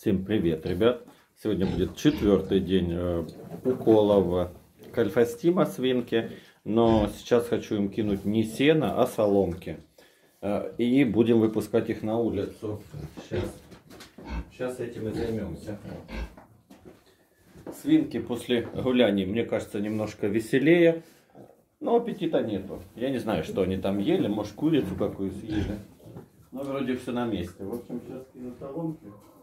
Всем привет, ребят! Сегодня будет 4-й день уколов кальфастима свинки, но сейчас хочу им кинуть не сено, а соломки. И будем выпускать их на улицу. Сейчас этим и займемся. Свинки после гуляний, мне кажется, немножко веселее, но аппетита нету. Я не знаю, что они там ели, может курицу какую съели. Но вроде все на месте. В общем, сейчас кину соломки.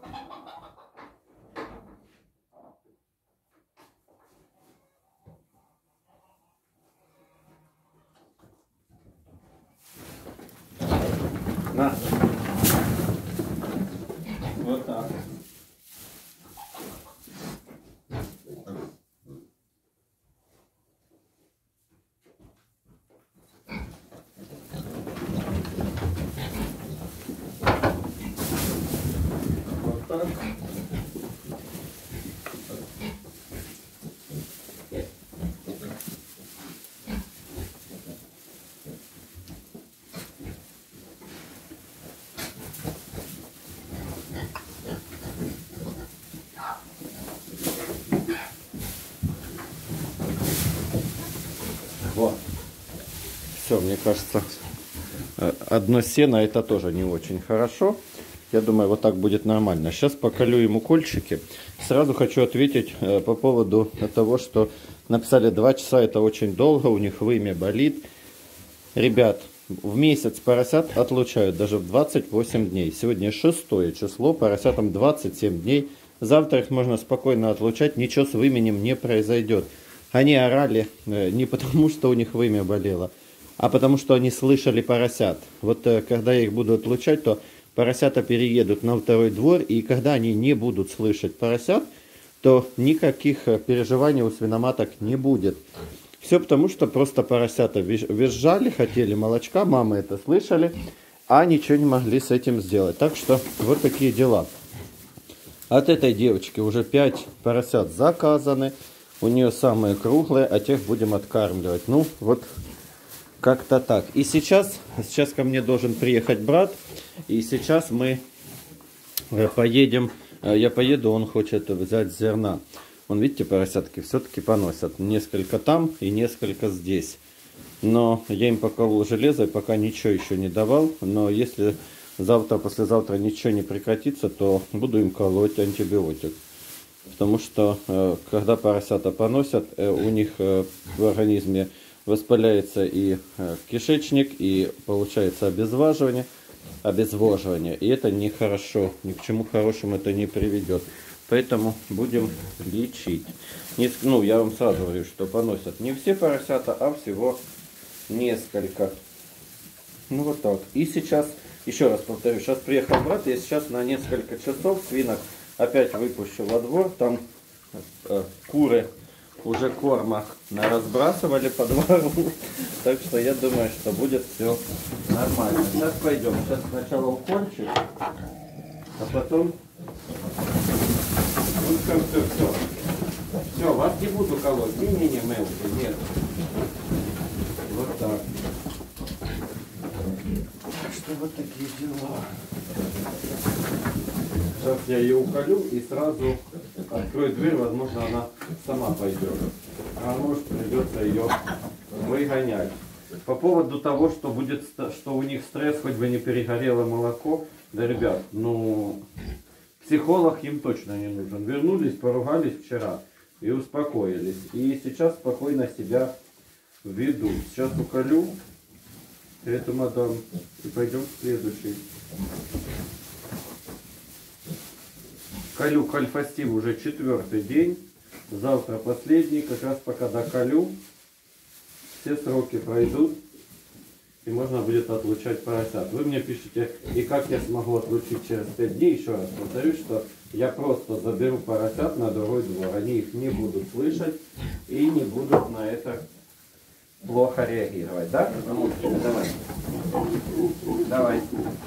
На. Вот так. Вот так. Вот. Все, мне кажется, одно сено это тоже не очень хорошо. Я думаю, вот так будет нормально. Сейчас поколю ему укольчики. Сразу хочу ответить по поводу того, что написали 2 часа, это очень долго, у них вымя болит. Ребят, в месяц поросят отлучают даже в 28 дней. Сегодня 6 число, поросятам 27 дней. Завтра их можно спокойно отлучать, ничего с выменем не произойдет. Они орали не потому, что у них вымя болело, а потому, что они слышали поросят. Вот когда я их буду отлучать, то поросята переедут на второй двор, и когда они не будут слышать поросят, то никаких переживаний у свиноматок не будет. Все потому, что просто поросята визжали, хотели молочка, мамы это слышали, а ничего не могли с этим сделать. Так что вот такие дела. От этой девочки уже 5 поросят заказаны. У нее самые круглые, а тех будем откармливать. Ну, вот как-то так. И сейчас ко мне должен приехать брат. И сейчас мы поедем. Я поеду, он хочет взять зерна. Вон, видите, поросятки все-таки поносят. Несколько там и несколько здесь. Но я им поколол железо, и пока ничего еще не давал. Но если завтра, послезавтра ничего не прекратится, то буду им колоть антибиотик. Потому что, когда поросята поносят, у них в организме воспаляется и кишечник, и получается обезвоживание. И это нехорошо, ни к чему хорошему это не приведет. Поэтому будем лечить. Ну, я вам сразу говорю, что поносят не все поросята, а всего несколько. Ну, вот так. И сейчас, еще раз повторю, сейчас приехал брат, я сейчас на несколько часов свинок опять выпущу во двор. Там куры уже корма разбрасывали по двору. Так что я думаю, что будет все нормально. Сейчас пойдем. Сейчас сначала укольчик, а потом... Все, вас не буду колоть. Не, Мелки, нет. Вот так. Так что вот такие дела. Сейчас я ее уколю и сразу открою дверь, возможно, она сама пойдет. А может, придется ее выгонять. По поводу того, что у них стресс, хоть бы не перегорело молоко. Да, ребят, ну, психолог им точно не нужен. Вернулись, поругались вчера и успокоились. И сейчас спокойно себя ведут. Сейчас уколю эту мадам и пойдем к следующей. Колю кальфастим уже 4-й день. Завтра последний. Как раз пока доколю, все сроки пройдут. И можно будет отлучать поросят. Вы мне пишите, и как я смогу отлучить через 5 дней. Еще раз повторюсь, что я просто заберу поросят на другой двор. Они их не будут слышать и не будут на это плохо реагировать. Да? Ну, давай. Давай.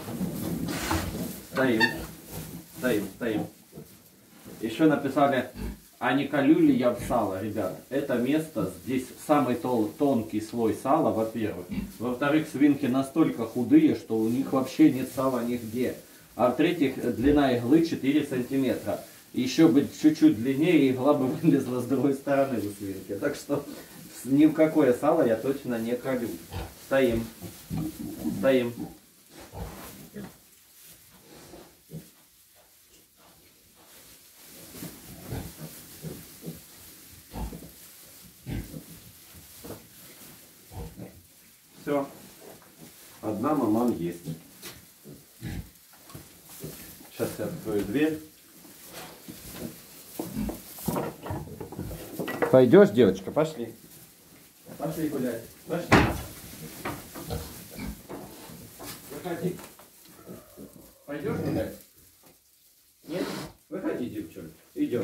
Стоим. Еще написали, а не колю ли я в сало, ребят. Это место, здесь самый тонкий слой сала, во-первых. Во-вторых, свинки настолько худые, что у них вообще нет сала нигде. а в-третьих, длина иглы 4 сантиметра. Еще бы чуть-чуть длиннее, и игла бы вылезла с другой стороны у свинки. Так что ни в какое сало я точно не колю. Стоим. Стоим. Все. Одна маман есть. Сейчас я открою дверь. Пойдешь, девочка? Пошли. Пошли гулять. Пошли. Выходи. Пойдешь гулять? Нет? Выходи, девчонка. Идем.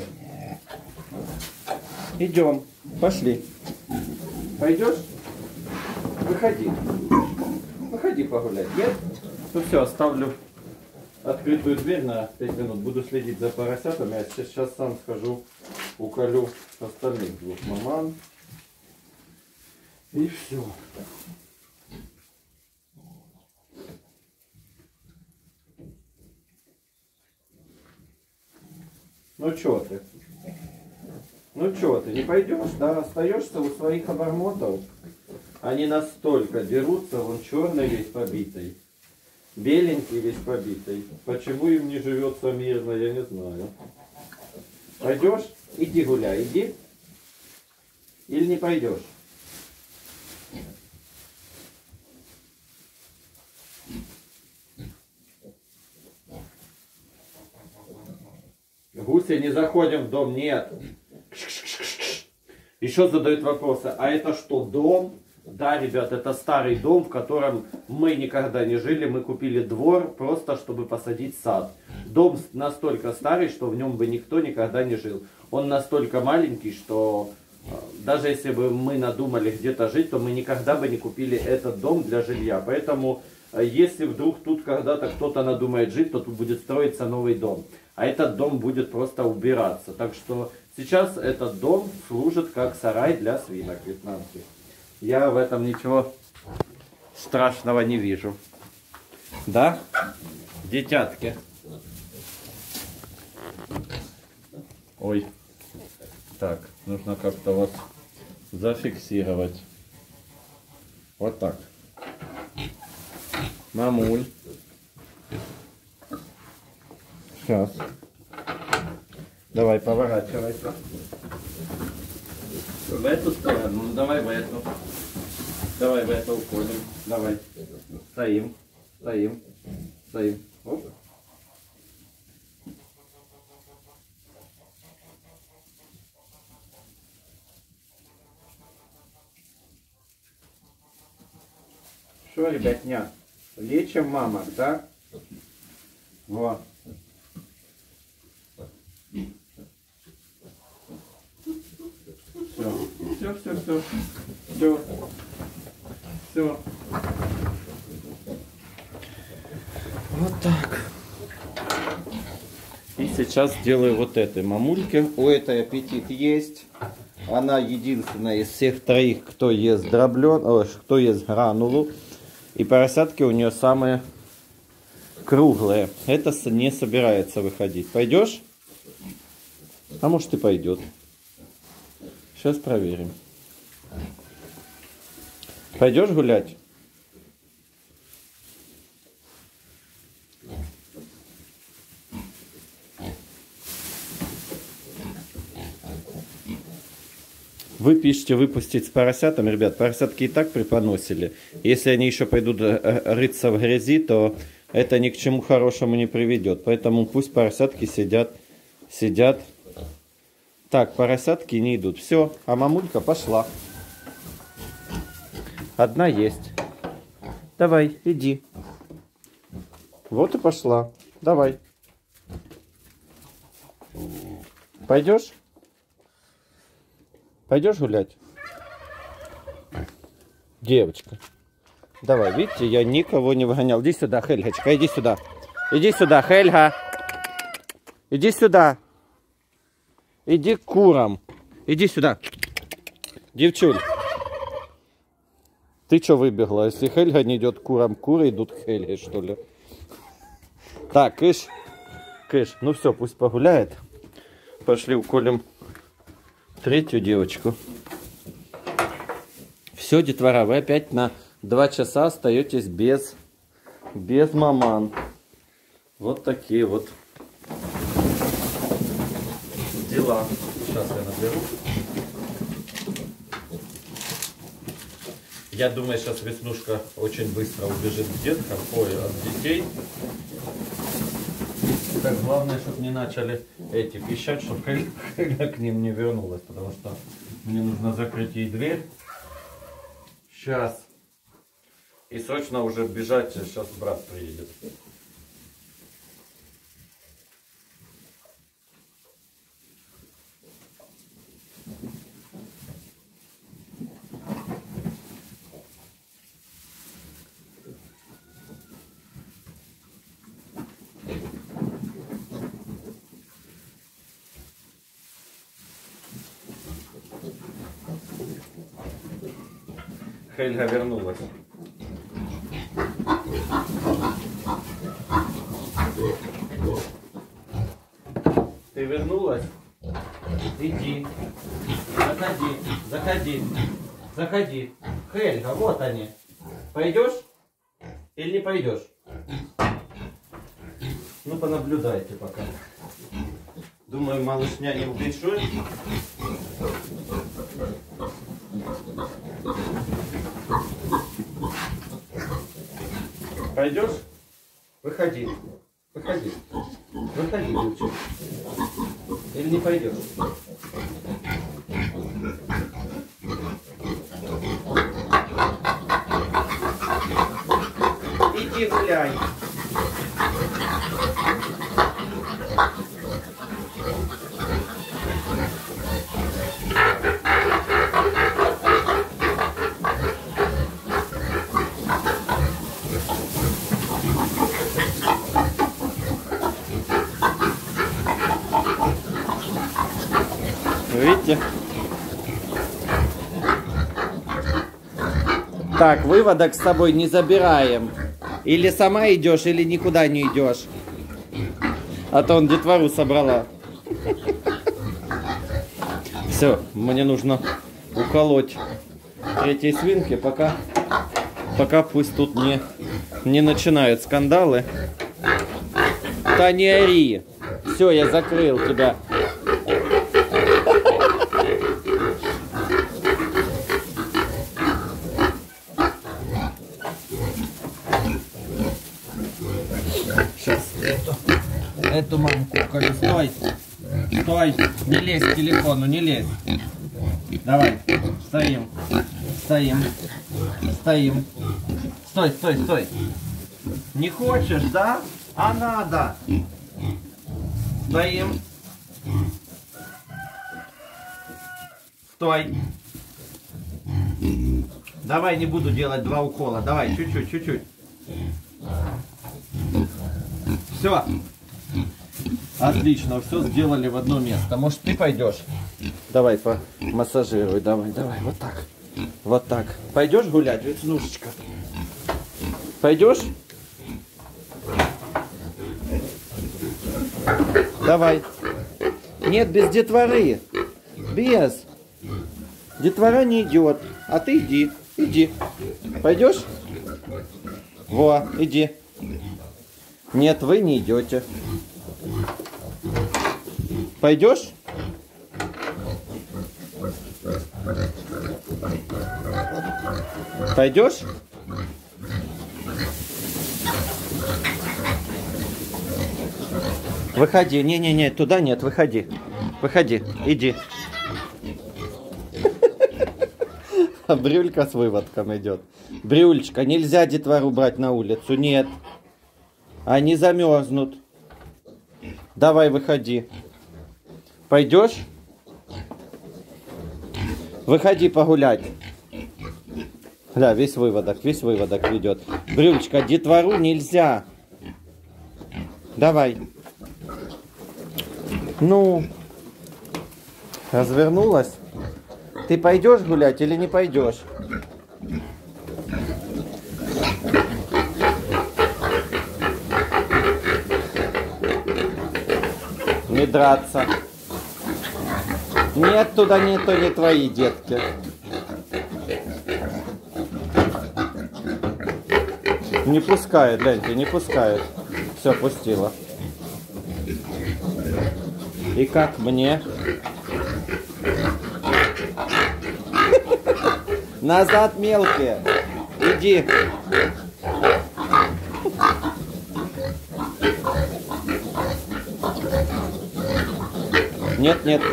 Идем. Пошли. Пойдешь? Выходи. Выходи погулять. Нет? Ну все, оставлю открытую дверь на 5 минут. Буду следить за поросятами. Я сейчас сам схожу, уколю остальных двух маман. И все. Ну что ты? Ну что ты, не пойдешь, да? Остаешься у своих обормотов? Они настолько дерутся, вон черный весь побитый, беленький весь побитый. Почему им не живется мирно, я не знаю. Пойдешь? Иди гуляй, иди. Или не пойдешь? Гуси, не заходим в дом, нет. Еще задают вопросы, а это что, дом? Да, ребят, это старый дом, в котором мы никогда не жили. Мы купили двор просто, чтобы посадить сад. Дом настолько старый, что в нем бы никто никогда не жил. Он настолько маленький, что даже если бы мы надумали где-то жить, то мы никогда бы не купили этот дом для жилья. Поэтому, если вдруг тут когда-то кто-то надумает жить, то тут будет строиться новый дом. А этот дом будет просто убираться. Так что сейчас этот дом служит как сарай для свинок вьетнамских. Я в этом ничего страшного не вижу. Да? Детятки. Ой. Так, нужно как-то вас зафиксировать. Вот так. Мамуль. Сейчас. Давай, поворачивайся. В эту сторону, ну давай в эту. Давай в эту уходим. Давай. Стоим. Стоим. Стоим. Оп. Что, ребятня? Лечим мамок, да? Вот. Все. Вот так. И сейчас делаю вот этой мамульке. У этой аппетит есть. Она единственная из всех троих, кто ест кто ест гранулу. И поросятки у нее самые круглые. Это не собирается выходить. Пойдешь? А может и пойдет. Сейчас проверим. Пойдешь гулять? Вы пишете выпустить с поросятами. Ребят, поросятки и так припоносили. Если они еще пойдут рыться в грязи, то это ни к чему хорошему не приведет. Поэтому пусть поросятки сидят. Так, поросятки не идут. Все, а мамулька пошла. Одна есть. Давай, иди. Вот и пошла. Давай. Пойдешь? Пойдешь гулять? Девочка. Давай, видите, я никого не выгонял. Иди сюда, Хельгочка, иди сюда. Иди сюда, Хельга. Иди сюда. Иди к курам. Иди сюда. Девчуль. Ты что выбегла? Если Хельга не идет к курам, куры идут к Хельге, что ли? Так, кыш. Кыш. Ну все, пусть погуляет. Пошли уколем третью девочку. Все, детвора, вы опять на 2 часа остаетесь без маман. Вот такие вот дела. Сейчас я наберу. Я думаю, сейчас Веснушка очень быстро убежит к деткам, от детей. Так, главное, чтобы не начали эти пищать, чтобы Хельга к ним не вернулась, потому что мне нужно закрыть ей дверь. Сейчас. И срочно уже бежать, сейчас брат приедет. Хельга вернулась. Ты вернулась? Иди. Заходи, заходи, заходи. Хельга, вот они. Пойдешь или не пойдешь? Ну, понаблюдайте пока. Думаю, малышня не убежит. Пойдешь? Выходи. Выходи. Выходи, девочка. Или не пойдешь? Иди гуляй. Видите? Так, выводок с собой не забираем. Или сама идешь, или никуда не идешь. А то он детвору собрала. Все, мне нужно уколоть третьей свинки, пока пусть тут не начинают скандалы. Да не ори. Все, я закрыл тебя. Сейчас эту мамку уколю. Стой! Стой! Не лезь к телефону, не лезь! Давай, стоим, стоим, стоим. Стой, стой, стой! Не хочешь, да? А надо! Стоим. Стой! Давай, не буду делать 2 укола. Давай, чуть-чуть, чуть-чуть. Все. Отлично, все сделали в одно место. Может, ты пойдешь? Давай, помассажируй. Давай, давай, вот так. Вот так. Пойдешь гулять, Веснушечка? Пойдешь? Давай. Нет, без детворы. Без. Детвора не идет. А ты иди. Иди. Пойдешь? Во, иди. Нет, вы не идете. Пойдешь? Пойдешь? Выходи. Не-не-не, туда нет, выходи. Выходи, иди. А Брюлька с выводком идет. Брюлечка, нельзя детвору брать на улицу, нет. Они замерзнут. Давай, выходи. Пойдешь? Выходи погулять. Да, весь выводок ведет. Брюлечка, детвору нельзя. Давай. Ну, развернулась. Ты пойдешь гулять или не пойдешь? Не драться. Нет, туда нету, не твои детки. Не пускает, гляньте, не пускает. Все, пустила. И как мне? Назад, мелкие. Иди. Нет, нет.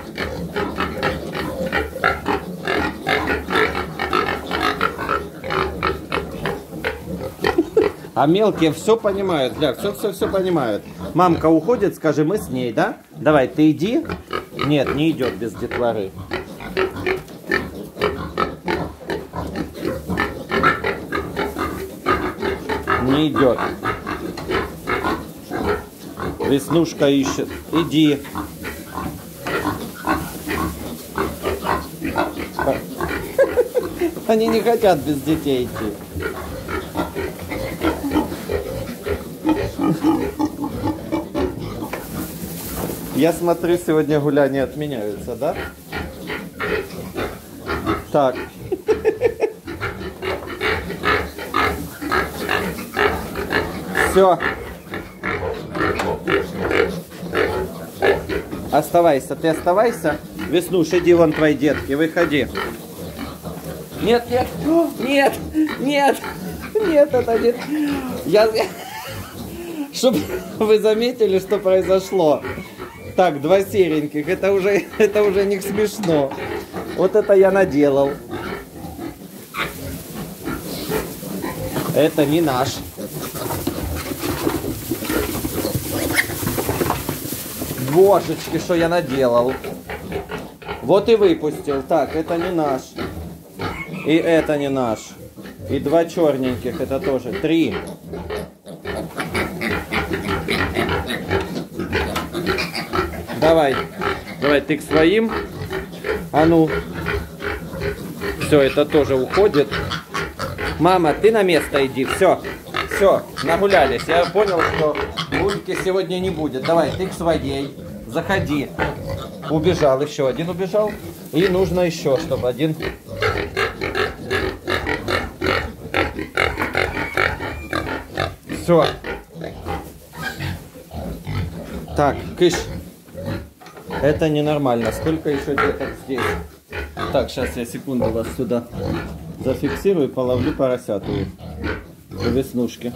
А мелкие все понимают, Гля, все понимают. Мамка уходит, скажи, мы с ней, да? Давай, ты иди. Нет, не идет без детворы. Не идет. Веснушка ищет. Иди. Они не хотят без детей идти. Я смотрю, сегодня гуляния отменяются, да? Так. Все. Оставайся, ты оставайся. Веснуш, иди, вон твои детки, выходи. Нет, нет, нет, нет, нет, это нет. Чтобы вы заметили, что произошло. Так, два сереньких, это уже не смешно. Вот это я наделал. Это не наш. Божечки, что я наделал. Вот и выпустил. Так, это не наш. И это не наш. И два черненьких, это тоже. 3. Давай. Давай, ты к своим. А ну. Все, это тоже уходит. Мама, ты на место иди. Все. Все, нагулялись. Я понял, что гульки сегодня не будет. Давай, ты к своей. Заходи. Убежал, еще один убежал. И нужно еще, чтобы один... Все. Так, кыш. Это ненормально. Сколько еще деток здесь? Так, сейчас я секунду вас сюда зафиксирую и половлю поросяту. Веснушки.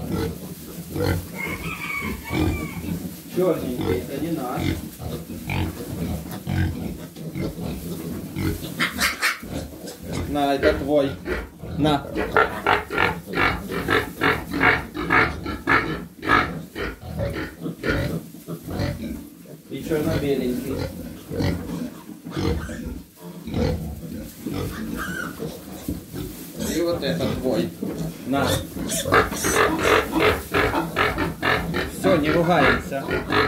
Черненький, это не наш. На, это твой. На. И черно-беленький. И вот это твой. На. Все, не ругаемся.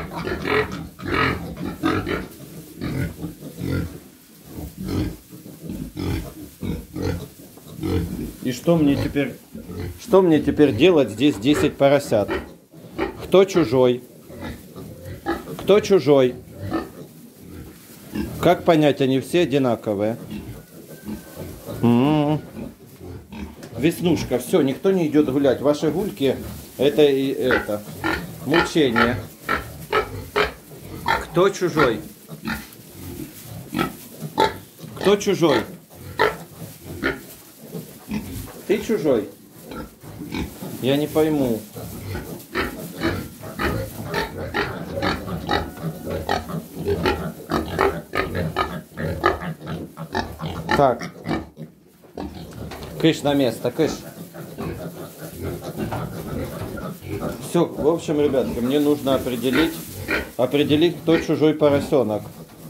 И что мне теперь делать? Здесь 10 поросят. Кто чужой? Кто чужой? Как понять, они все одинаковые? Веснушка, все, никто не идет гулять. Ваши гульки это мучение. Кто чужой? Кто чужой? Ты чужой? Я не пойму. Так. Кыш на место, кыш. Все, в общем, ребятки, мне нужно определить, кто чужой поросенок.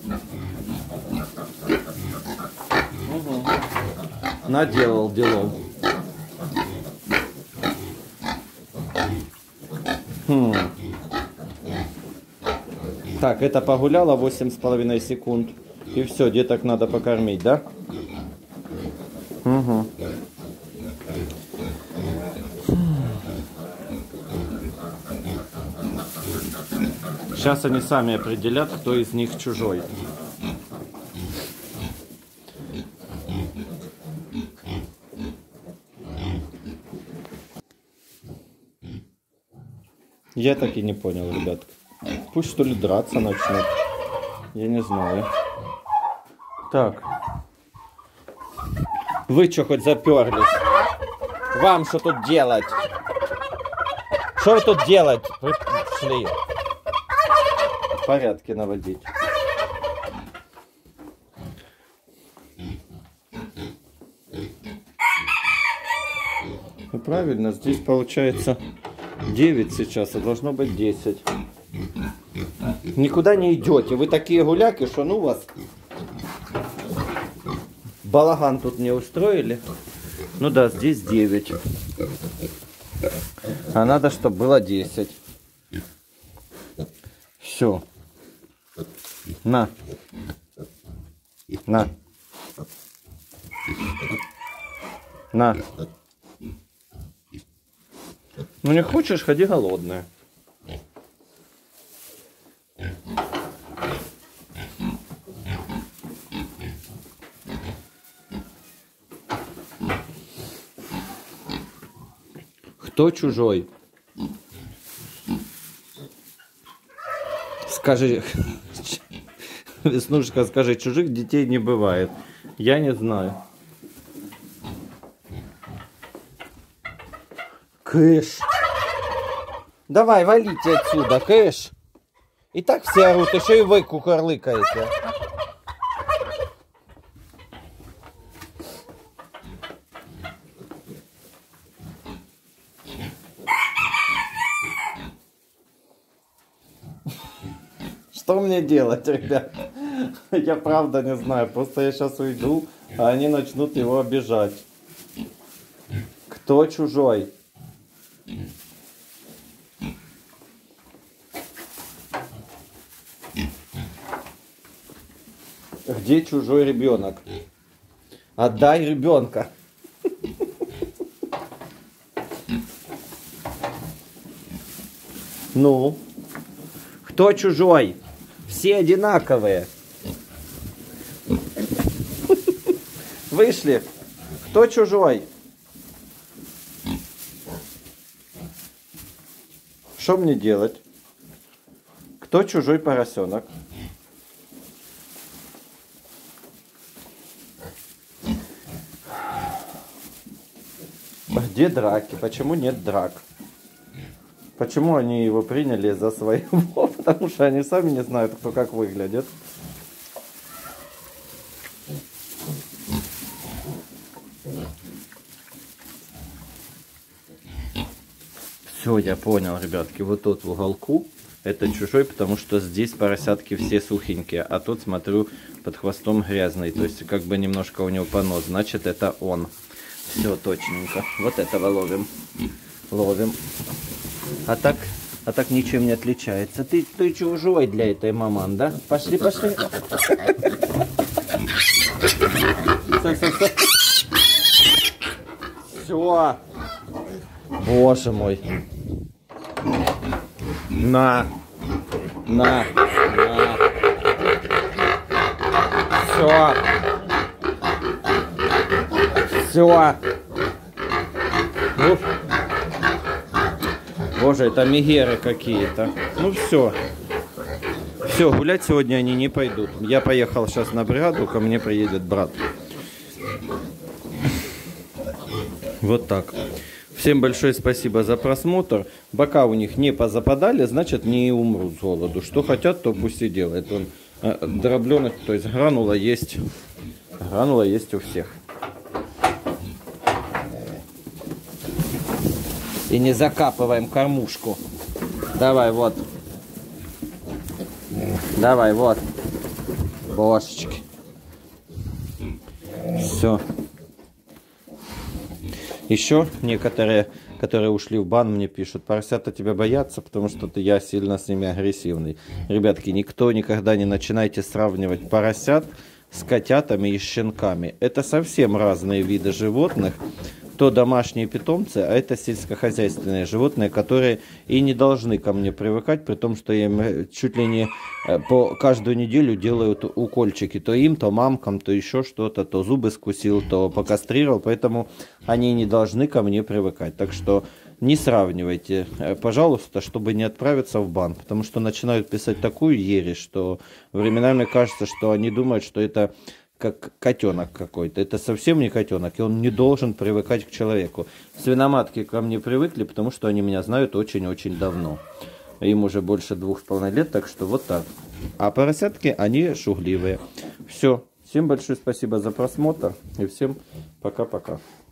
Угу. Наделал делов. Так, это погуляло 8,5 секунд. И все, деток надо покормить, да? Угу. Сейчас они сами определят, кто из них чужой. Я так и не понял, ребятки. Пусть что ли драться начнут. Я не знаю. Так. Вы что хоть заперлись? Вам что тут делать? Что вы тут делать? Вы шли. Порядки наводить. Ну правильно, здесь получается 9 сейчас, а должно быть 10. Никуда не идете. Вы такие гуляки, что ну вас. Балаган тут не устроили. Ну да, здесь 9. А надо, чтобы было 10. Все. На. На. На. Ну не хочешь, ходи голодная. Кто чужой? Скажи, Веснушка, скажи, чужих детей не бывает. Я не знаю. Кыш. Давай, валите отсюда, кыш. И так все орут, еще и вы кукорлыкаете. Что мне делать, ребят? Я правда не знаю. Просто я сейчас уйду, а они начнут его обижать. Кто чужой? Где чужой ребенок? Отдай ребенка. Ну? Кто чужой? Все одинаковые. Вышли. Кто чужой? Что мне делать? Кто чужой поросенок? Где драки? Почему нет драк? Почему они его приняли за своего? Потому что они сами не знают, кто как выглядит. Все, я понял, ребятки. Вот тут в уголку это чужой, потому что здесь поросятки все сухенькие. А тут, смотрю, под хвостом грязный. То есть, как бы немножко у него понос. Значит, это он. Все точненько. Вот этого ловим. Ловим. А так ничем не отличается. Ты чужой для этой маман, да? Пошли, пошли. Все. Боже мой. На. На. На. Все. Все. Уф. Боже, это мегеры какие-то. Ну все. Все, гулять сегодня они не пойдут. Я поехал сейчас на бригаду, ко мне приедет брат. Вот так. Всем большое спасибо за просмотр. Бока у них не позападали, значит не умрут с голоду. Что хотят, то пусть и делают. Он дробленок, то есть гранула есть. Гранула есть у всех. И не закапываем кормушку. Давай, вот. Давай, вот. Бошечки. Все. Еще некоторые, которые ушли в бан, мне пишут: поросята тебя боятся, потому что я сильно с ними агрессивный. Ребятки, никто никогда не начинайте сравнивать поросят с котятами и щенками. Это совсем разные виды животных. То домашние питомцы, а это сельскохозяйственные животные, которые и не должны ко мне привыкать, при том, что я им чуть ли не по каждую неделю делают укольчики. То им, то мамкам, то еще что-то, то зубы скусил, то покастрировал, поэтому они не должны ко мне привыкать. Так что не сравнивайте, пожалуйста, чтобы не отправиться в бан, потому что начинают писать такую ересь, что временами кажется, что они думают, что это как котенок какой-то. Это совсем не котенок, и он не должен привыкать к человеку. Свиноматки ко мне привыкли, потому что они меня знают очень-очень давно. Им уже больше 2,5 лет, так что вот так. А поросятки, они шугливые. Все. Всем большое спасибо за просмотр, и всем пока-пока.